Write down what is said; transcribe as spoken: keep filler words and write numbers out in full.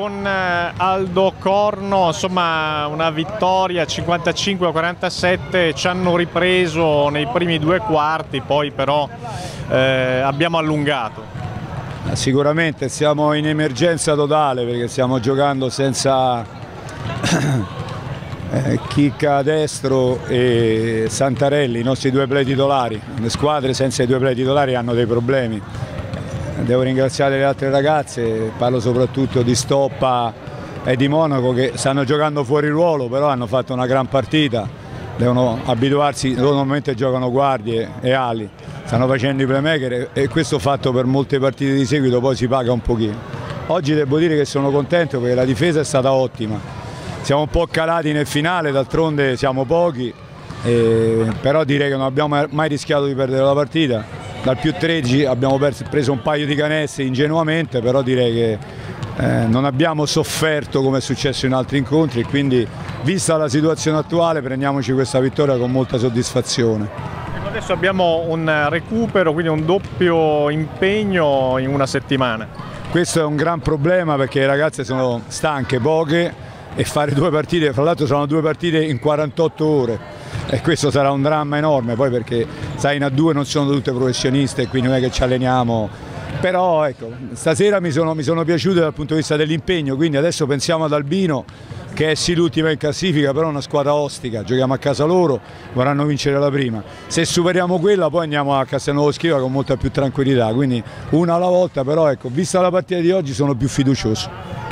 con eh, Aldo Corno, insomma una vittoria cinquantacinque a quarantasette, ci hanno ripreso nei primi due quarti, poi però eh, abbiamo allungato. Sicuramente siamo in emergenza totale perché stiamo giocando senza eh, Chicca a destro e Santarelli, i nostri due play titolari. Le squadre senza i due play titolari hanno dei problemi. Devo ringraziare le altre ragazze, parlo soprattutto di Stoppa e di Monaco che stanno giocando fuori ruolo, però hanno fatto una gran partita, devono abituarsi, loro normalmente giocano guardie e ali, stanno facendo i playmaker e questo fatto per molte partite di seguito poi si paga un pochino. Oggi devo dire che sono contento perché la difesa è stata ottima, siamo un po' calati nel finale, d'altronde siamo pochi, eh, però direi che non abbiamo mai rischiato di perdere la partita. Dal più tredici abbiamo preso un paio di canestri ingenuamente, però direi che eh, non abbiamo sofferto come è successo in altri incontri e quindi, vista la situazione attuale, prendiamoci questa vittoria con molta soddisfazione. Adesso abbiamo un recupero, quindi un doppio impegno in una settimana. Questo è un gran problema perché le ragazze sono stanche, poche, e fare due partite, fra l'altro saranno due partite in quarantotto ore. E questo sarà un dramma enorme, poi perché sai in A due non sono tutte professioniste, quindi non è che ci alleniamo, però ecco, stasera mi sono, mi sono piaciute dal punto di vista dell'impegno, quindi adesso pensiamo ad Albino che è sì l'ultima in classifica, però è una squadra ostica, giochiamo a casa loro, vorranno vincere la prima, se superiamo quella poi andiamo a Castelnuovo Schiva con molta più tranquillità, quindi una alla volta, però ecco, vista la partita di oggi sono più fiducioso.